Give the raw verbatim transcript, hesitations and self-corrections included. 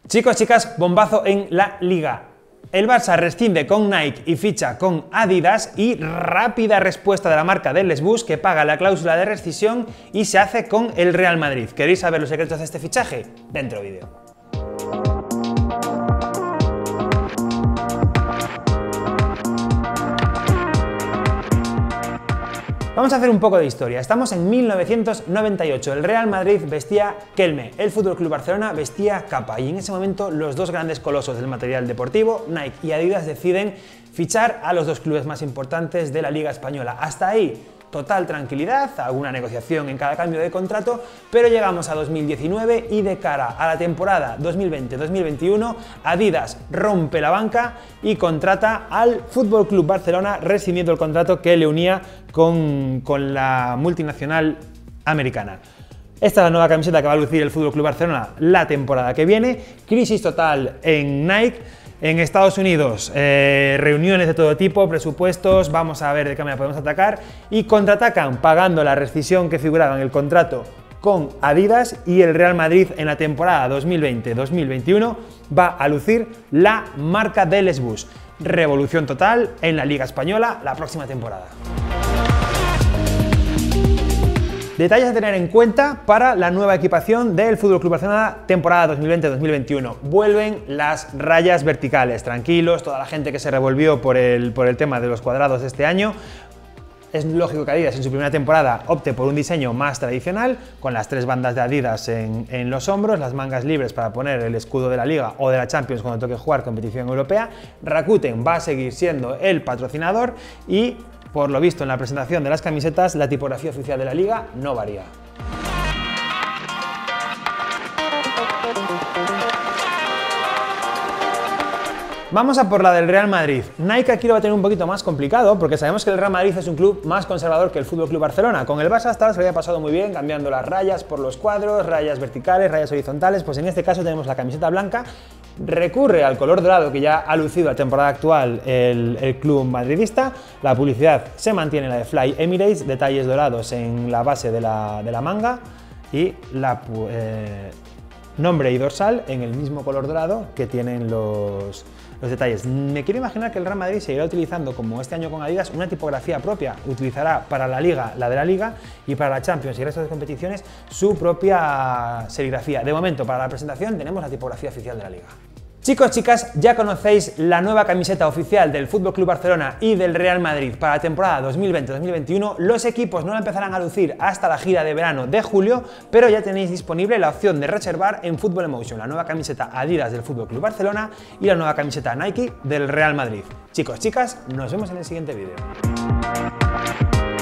Chicos, chicas, bombazo en la Liga. El Barça rescinde con Nike y ficha con Adidas, y rápida respuesta de la marca del Les Bus, que paga la cláusula de rescisión y se hace con el Real Madrid. ¿Queréis saber los secretos de este fichaje? Dentro vídeo. Vamos a hacer un poco de historia. Estamos en mil novecientos noventa y ocho. El Real Madrid vestía Kelme, el F C Barcelona vestía Kappa, y en ese momento los dos grandes colosos del material deportivo, Nike y Adidas, deciden fichar a los dos clubes más importantes de la Liga Española. Hasta ahí, total tranquilidad, alguna negociación en cada cambio de contrato, pero llegamos a dos mil diecinueve y de cara a la temporada dos mil veinte dos mil veintiuno, Adidas rompe la banca y contrata al F C Barcelona, rescindiendo el contrato que le unía con, con la multinacional americana. Esta es la nueva camiseta que va a lucir el F C Barcelona la temporada que viene. Crisis total en Nike. En Estados Unidos, eh, reuniones de todo tipo, presupuestos, vamos a ver de qué manera podemos atacar, y contraatacan pagando la rescisión que figuraba en el contrato con Adidas, y el Real Madrid en la temporada dos mil veinte dos mil veintiuno va a lucir la marca del Les Bus. Revolución total en la Liga Española la próxima temporada. Detalles a tener en cuenta para la nueva equipación del F C Barcelona temporada dos mil veinte dos mil veintiuno. Vuelven las rayas verticales, tranquilos, toda la gente que se revolvió por el, por el tema de los cuadrados de este año. Es lógico que Adidas en su primera temporada opte por un diseño más tradicional, con las tres bandas de Adidas en, en los hombros, las mangas libres para poner el escudo de la Liga o de la Champions cuando toque jugar competición europea. Rakuten va a seguir siendo el patrocinador y, por lo visto en la presentación de las camisetas, la tipografía oficial de la Liga no varía. Vamos a por la del Real Madrid. Nike aquí lo va a tener un poquito más complicado, porque sabemos que el Real Madrid es un club más conservador que el F C Barcelona. Con el Barça hasta ahora se lo había pasado muy bien, cambiando las rayas por los cuadros, rayas verticales, rayas horizontales. Pues en este caso tenemos la camiseta blanca, recurre al color dorado que ya ha lucido la temporada actual el, el club madridista. La publicidad se mantiene, la de Fly Emirates, detalles dorados en la base de la, de la manga, y la eh, nombre y dorsal en el mismo color dorado que tienen los... Los detalles. Me quiero imaginar que el Real Madrid seguirá utilizando, como este año con Adidas, una tipografía propia. Utilizará para la Liga la de la Liga, y para la Champions y el resto de competiciones su propia serigrafía. De momento, para la presentación tenemos la tipografía oficial de la Liga. Chicos, chicas, ya conocéis la nueva camiseta oficial del F C Barcelona y del Real Madrid para la temporada dos mil veinte dos mil veintiuno. Los equipos no la empezarán a lucir hasta la gira de verano de julio, pero ya tenéis disponible la opción de reservar en Football Emotion la nueva camiseta Adidas del F C Barcelona y la nueva camiseta Nike del Real Madrid. Chicos, chicas, nos vemos en el siguiente vídeo.